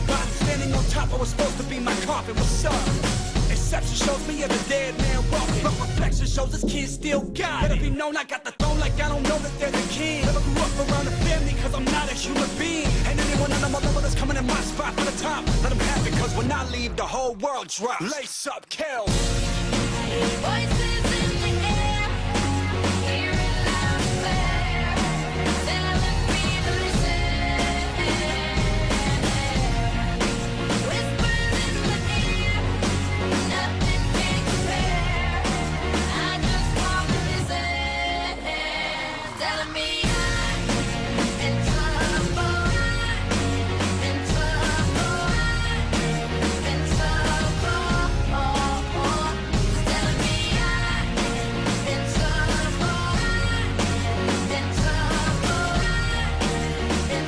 body standing on top of what's supposed to be my coffin. What's up? Exception shows me as a dead man walking, but reflection shows this kid still got it. Let it be known I got the throne like I don't know that there's a king. Never grew up around a family cause I'm not a human being. And anyone on my level that's coming in my spot for the top, let them have it cause when I leave the whole world drops. Lace up, kill. Voices in the air, hear it loud and clear, telling me to listen. Whispers in my ear, nothing can compare. I just want to listen, telling me I'm in trouble, I'm in trouble, I'm in trouble. Telling me I'm in trouble, I'm in trouble, I'm in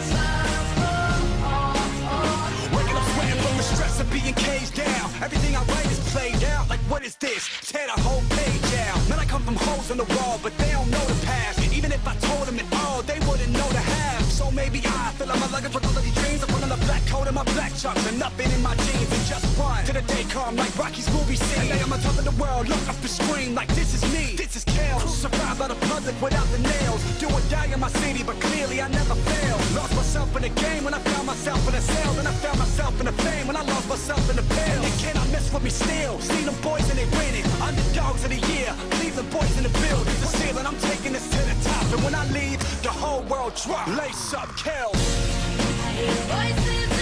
trouble. Waking up sweating from the stress of being caged down. Everything I write is played out. Like what is this? Tear the whole page out. Man, I come from holes in the wall, but they don't know the past. Even if I told them it all, they wouldn't know the half. So maybe I fill up my luggage with all of these dreams. I put on a black coat and my black chucks and nothing in my jeans and just run to the day come like Rocky's movie scene. And they on the top of the world, look up the screen like this is me. This is Kel. Survived by the public without the nails. Do or die in my city, but clearly I never failed. Lost myself in the game when I found myself in a cell. Then I found myself in the fame when I lost myself in the pill. They cannot mess with me still. See them boys and they winning. Underdogs of the year. Cleveland boys in the building. The ceiling, I'm taking this to the top. And when I leave, the whole world drop. Lace up, Kel. Voices